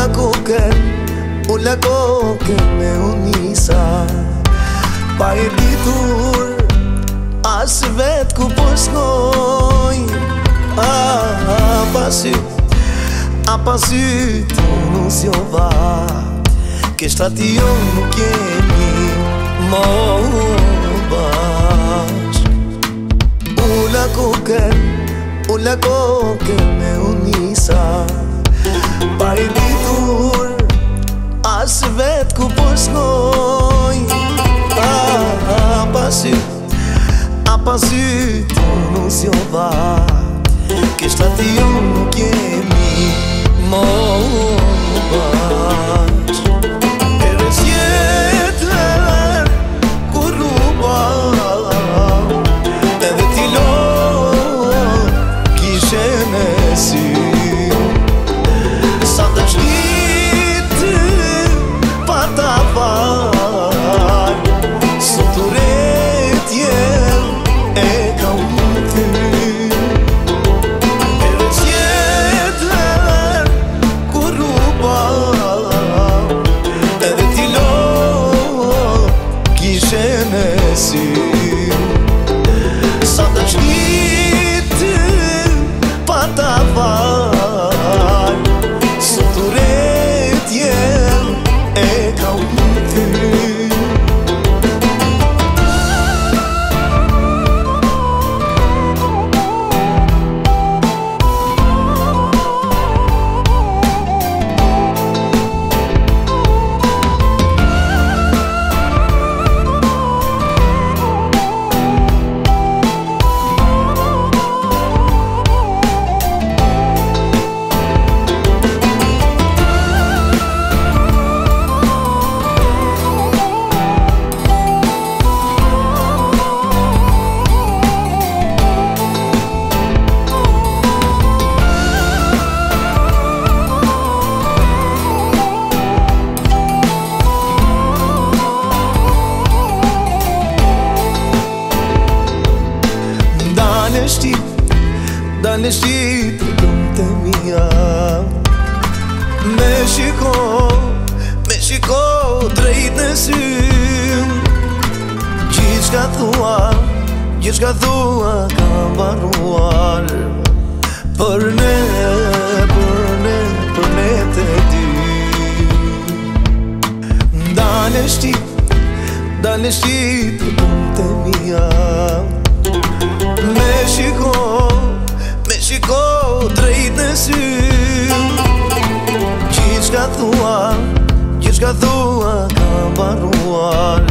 Ulla kokën me unisa, pa e ditur as vet ku po shkoj. Pasi tu non si va, che stati io non chiedi mo bash. Ulla kokën me unisa, pa e ditur as vet ku po shkoj. Pasi tu non si va, che stati io non chiedi mo bash. E resjetë kur ruba, edhe ti lo kishe në sy. Sa të shkitë pa ta val, sot uretje e kam ty. E resjetë kur ruba, edhe ti lo kishe në sy. Sa të shkitë pa ta val, sot uretje e kam ty. Dale shti të gëmë të mija, me shiko drejt në sy. Gjithçka thua ka mbaruar, për ne të dy. Dale shti të gëmë të mija, me shiko drejt në sy. Gjithçka thua ka mbaruar,